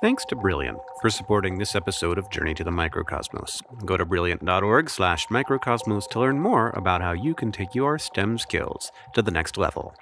Thanks to Brilliant for supporting this episode of Journey to the Microcosmos. Go to brilliant.org/microcosmos to learn more about how you can take your STEM skills to the next level.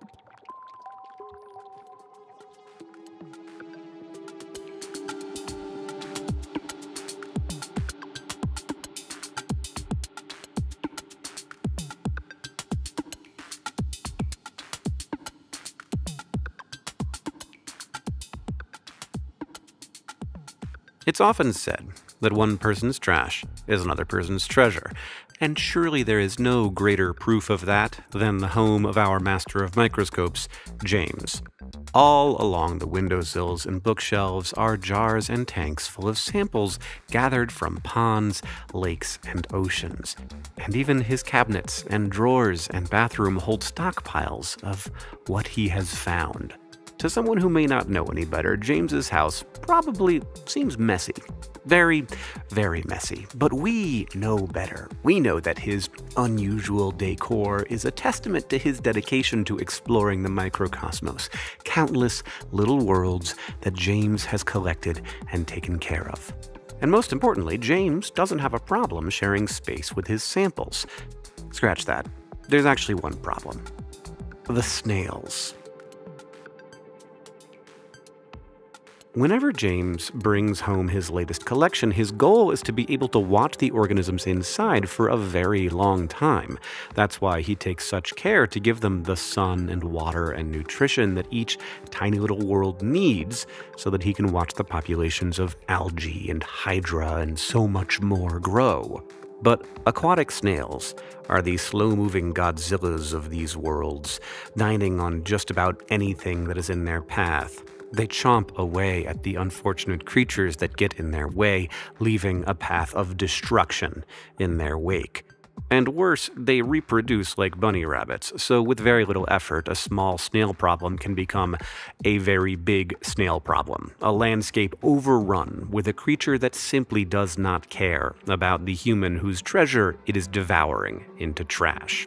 It's often said that one person's trash is another person's treasure, and surely there is no greater proof of that than the home of our master of microscopes, James. All along the windowsills and bookshelves are jars and tanks full of samples gathered from ponds, lakes, and oceans. And even his cabinets and drawers and bathroom hold stockpiles of what he has found. To someone who may not know any better, James's house probably seems messy. Very, very messy. But we know better. We know that his unusual decor is a testament to his dedication to exploring the microcosmos, countless little worlds that James has collected and taken care of. And most importantly, James doesn't have a problem sharing space with his samples. Scratch that. There's actually one problem. The snails. Whenever James brings home his latest collection, his goal is to be able to watch the organisms inside for a very long time. That's why he takes such care to give them the sun and water and nutrition that each tiny little world needs so that he can watch the populations of algae and hydra and so much more grow. But aquatic snails are the slow-moving Godzillas of these worlds, dining on just about anything that is in their path. They chomp away at the unfortunate creatures that get in their way, leaving a path of destruction in their wake. And worse, they reproduce like bunny rabbits, so with very little effort, a small snail problem can become a very big snail problem. A landscape overrun with a creature that simply does not care about the human whose treasure it is devouring into trash.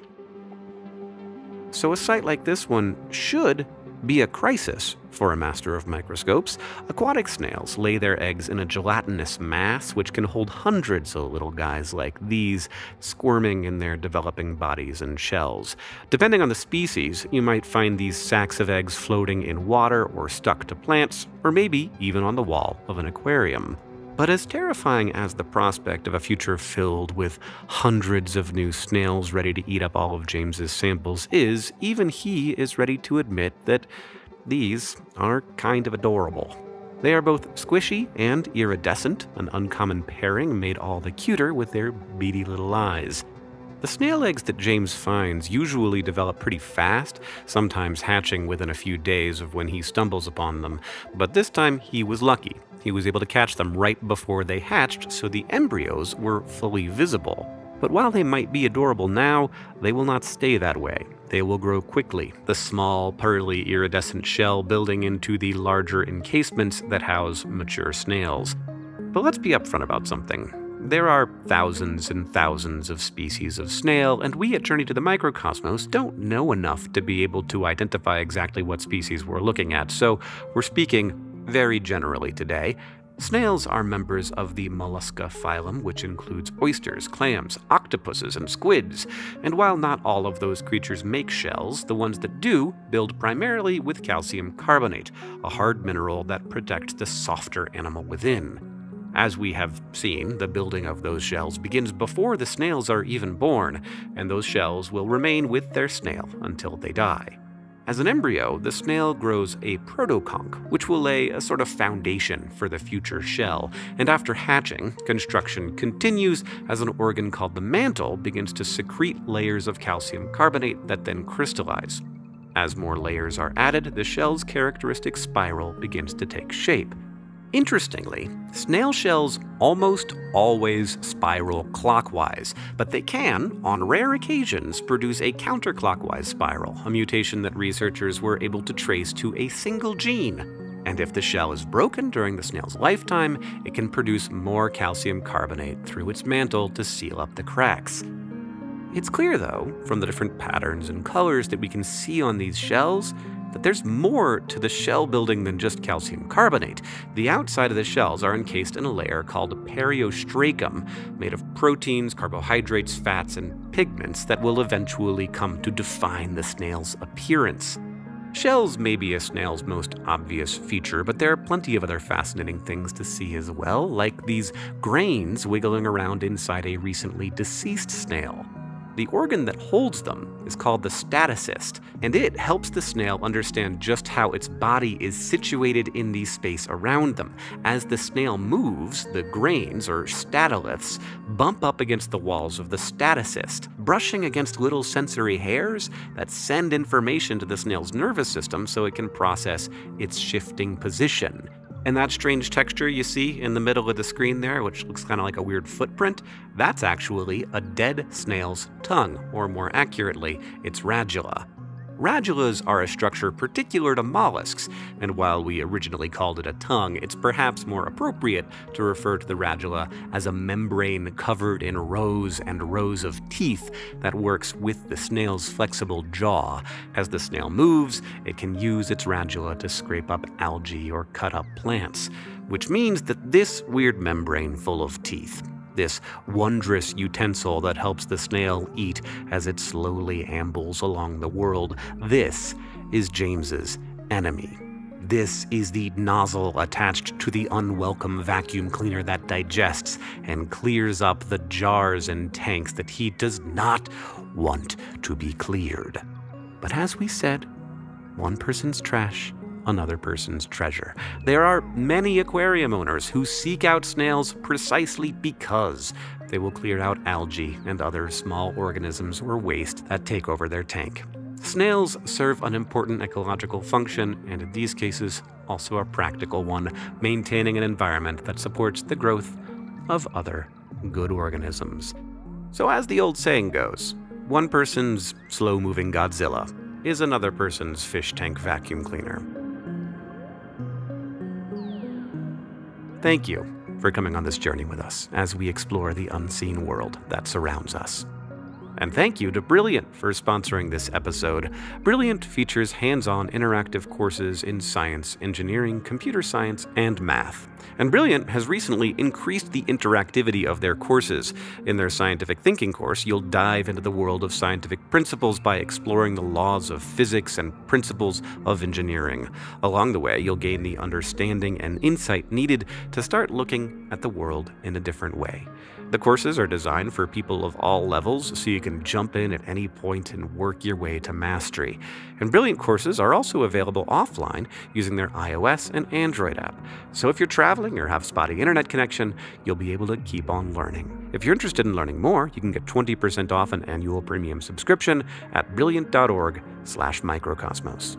So a site like this one should be a crisis for a master of microscopes. Aquatic snails lay their eggs in a gelatinous mass which can hold hundreds of little guys like these, squirming in their developing bodies and shells. Depending on the species, you might find these sacks of eggs floating in water or stuck to plants, or maybe even on the wall of an aquarium. But as terrifying as the prospect of a future filled with hundreds of new snails ready to eat up all of James's samples is, even he is ready to admit that these are kind of adorable. They are both squishy and iridescent, an uncommon pairing made all the cuter with their beady little eyes. The snail eggs that James finds usually develop pretty fast, sometimes hatching within a few days of when he stumbles upon them, but this time he was lucky. He was able to catch them right before they hatched, so the embryos were fully visible. But while they might be adorable now, they will not stay that way. They will grow quickly, the small, pearly, iridescent shell building into the larger encasements that house mature snails. But let's be upfront about something. There are thousands and thousands of species of snail, and we at Journey to the Microcosmos don't know enough to be able to identify exactly what species we're looking at, so we're speaking very generally today. Snails are members of the mollusca phylum, which includes oysters, clams, octopuses, and squids. And while not all of those creatures make shells, the ones that do build primarily with calcium carbonate, a hard mineral that protects the softer animal within. As we have seen, the building of those shells begins before the snails are even born, and those shells will remain with their snail until they die. As an embryo, the snail grows a protoconch, which will lay a sort of foundation for the future shell, and after hatching, construction continues as an organ called the mantle begins to secrete layers of calcium carbonate that then crystallize. As more layers are added, the shell's characteristic spiral begins to take shape. Interestingly, snail shells almost always spiral clockwise, but they can, on rare occasions, produce a counterclockwise spiral, a mutation that researchers were able to trace to a single gene. And if the shell is broken during the snail's lifetime, it can produce more calcium carbonate through its mantle to seal up the cracks. It's clear, though, from the different patterns and colors that we can see on these shells, that there's more to the shell building than just calcium carbonate. The outside of the shells are encased in a layer called periostracum, made of proteins, carbohydrates, fats, and pigments that will eventually come to define the snail's appearance. Shells may be a snail's most obvious feature, but there are plenty of other fascinating things to see as well, like these grains wiggling around inside a recently deceased snail. The organ that holds them is called the statocyst, and it helps the snail understand just how its body is situated in the space around them. As the snail moves, the grains, or statoliths, bump up against the walls of the statocyst, brushing against little sensory hairs that send information to the snail's nervous system so it can process its shifting position. And that strange texture you see in the middle of the screen there, which looks kind of like a weird footprint, that's actually a dead snail's tongue, or more accurately, its radula. Radulas are a structure particular to mollusks, and while we originally called it a tongue, it's perhaps more appropriate to refer to the radula as a membrane covered in rows and rows of teeth that works with the snail's flexible jaw. As the snail moves, it can use its radula to scrape up algae or cut up plants, which means that this weird membrane full of teeth, this wondrous utensil that helps the snail eat as it slowly ambles along the world, this is James's enemy. This is the nozzle attached to the unwelcome vacuum cleaner that digests and clears up the jars and tanks that he does not want to be cleared. But as we said, one person's trash, another person's treasure. There are many aquarium owners who seek out snails precisely because they will clear out algae and other small organisms or waste that take over their tank. Snails serve an important ecological function, and in these cases, also a practical one, maintaining an environment that supports the growth of other good organisms. So as the old saying goes, one person's slow-moving Godzilla is another person's fish tank vacuum cleaner. Thank you for coming on this journey with us as we explore the unseen world that surrounds us. And thank you to Brilliant for sponsoring this episode. Brilliant features hands-on interactive courses in science, engineering, computer science, and math. And Brilliant has recently increased the interactivity of their courses. In their scientific thinking course, you'll dive into the world of scientific principles by exploring the laws of physics and principles of engineering. Along the way, you'll gain the understanding and insight needed to start looking at the world in a different way. The courses are designed for people of all levels, so you can jump in at any point and work your way to mastery. And Brilliant courses are also available offline using their iOS and Android app. So if you're traveling or have spotty internet connection, you'll be able to keep on learning. If you're interested in learning more, you can get 20% off an annual premium subscription at brilliant.org/microcosmos.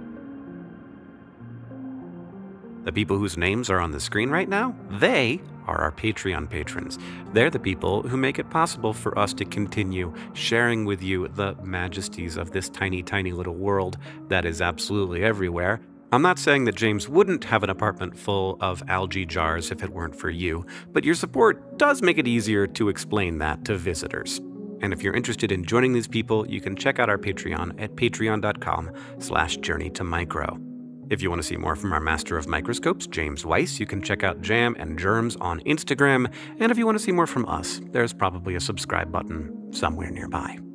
The people whose names are on the screen right now, they are our Patreon patrons. They're the people who make it possible for us to continue sharing with you the majesties of this tiny, tiny little world that is absolutely everywhere. I'm not saying that James wouldn't have an apartment full of algae jars if it weren't for you, but your support does make it easier to explain that to visitors. And if you're interested in joining these people, you can check out our Patreon at patreon.com/journeytomicro. If you want to see more from our master of microscopes, James Weiss, you can check out Jam and Germs on Instagram. And if you want to see more from us, there's probably a subscribe button somewhere nearby.